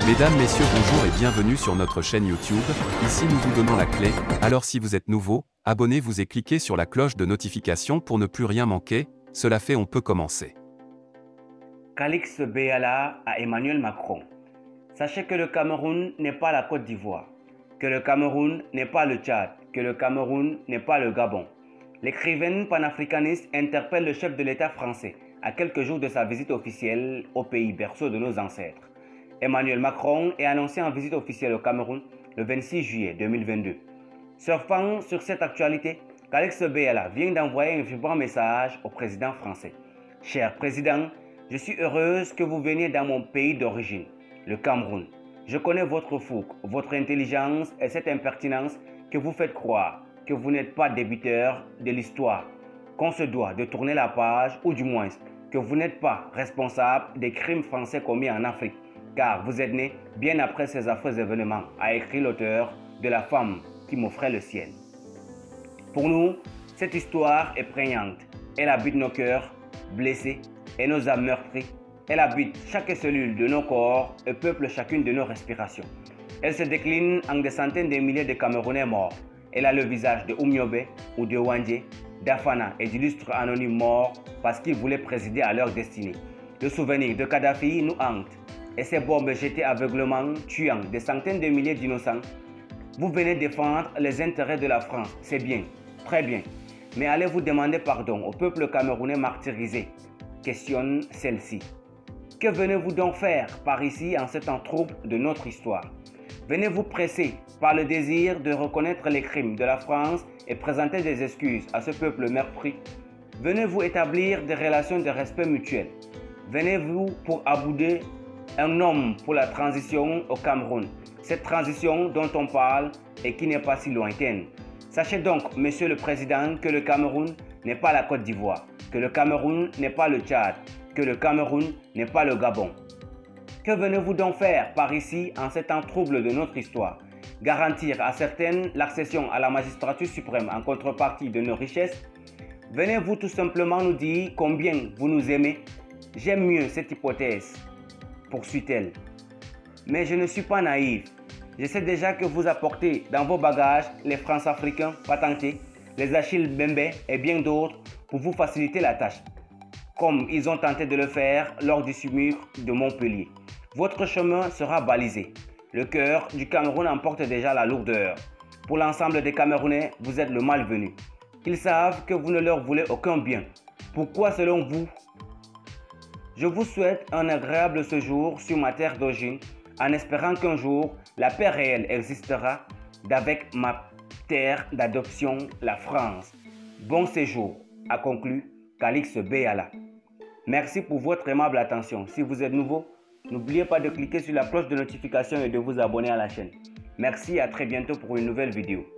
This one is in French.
Mesdames, Messieurs, bonjour et bienvenue sur notre chaîne YouTube. Ici nous vous donnons la clé, alors si vous êtes nouveau, abonnez-vous et cliquez sur la cloche de notification pour ne plus rien manquer. Cela fait, on peut commencer. Calix Béala à Emmanuel Macron. Sachez que le Cameroun n'est pas la Côte d'Ivoire, que le Cameroun n'est pas le Tchad, que le Cameroun n'est pas le Gabon. L'écrivaine panafricaniste interpelle le chef de l'État français à quelques jours de sa visite officielle au pays berceau de nos ancêtres. Emmanuel Macron est annoncé en visite officielle au Cameroun le 26 juillet 2022. Surfant sur cette actualité, Calix Béala vient d'envoyer un vibrant message au président français. Cher président, je suis heureuse que vous veniez dans mon pays d'origine, le Cameroun. Je connais votre fougue, votre intelligence et cette impertinence que vous faites croire que vous n'êtes pas débiteur de l'histoire, qu'on se doit de tourner la page ou du moins que vous n'êtes pas responsable des crimes français commis en Afrique, car vous êtes né bien après ces affreux événements, a écrit l'auteur de La femme qui m'offrait le ciel. Pour nous, cette histoire est prégnante. Elle habite nos cœurs blessés et nos âmes meurtries. Elle habite chaque cellule de nos corps et peuple chacune de nos respirations. Elle se décline en des centaines de milliers de Camerounais morts. Elle a le visage de Oumiobe ou de Wandje, d'Afana et d'illustres anonymes morts parce qu'ils voulaient présider à leur destinée. Le souvenir de Kadhafi nous hante et ces bombes jetées aveuglement, tuant des centaines de milliers d'innocents. Vous venez défendre les intérêts de la France, c'est bien, très bien. Mais allez-vous demander pardon au peuple camerounais martyrisé? Questionne celle-ci. Que venez-vous donc faire par ici en ce temps trouble de notre histoire? Venez-vous presser par le désir de reconnaître les crimes de la France et présenter des excuses à ce peuple meurtri? Venez-vous établir des relations de respect mutuel? Venez-vous pour abouder un homme pour la transition au Cameroun? Cette transition dont on parle et qui n'est pas si lointaine. Sachez donc, Monsieur le Président, que le Cameroun n'est pas la Côte d'Ivoire, que le Cameroun n'est pas le Tchad, que le Cameroun n'est pas le Gabon. Que venez-vous donc faire par ici en ces temps troubles de notre histoire? Garantir à certaines l'accession à la magistrature suprême en contrepartie de nos richesses? Venez-vous tout simplement nous dire combien vous nous aimez? J'aime mieux cette hypothèse, poursuit-elle. Mais je ne suis pas naïf. Je sais déjà que vous apportez dans vos bagages les France-Africains patentés, les Achille Mbembe et bien d'autres pour vous faciliter la tâche, comme ils ont tenté de le faire lors du SUMUR de Montpellier. Votre chemin sera balisé. Le cœur du Cameroun emporte déjà la lourdeur. Pour l'ensemble des Camerounais, vous êtes le malvenu. Ils savent que vous ne leur voulez aucun bien. Pourquoi selon vous? Je vous souhaite un agréable séjour sur ma terre d'origine, en espérant qu'un jour, la paix réelle existera d'avec ma terre d'adoption, la France. Bon séjour, a conclu Calix Béala. Merci pour votre aimable attention. Si vous êtes nouveau, n'oubliez pas de cliquer sur la cloche de notification et de vous abonner à la chaîne. Merci et à très bientôt pour une nouvelle vidéo.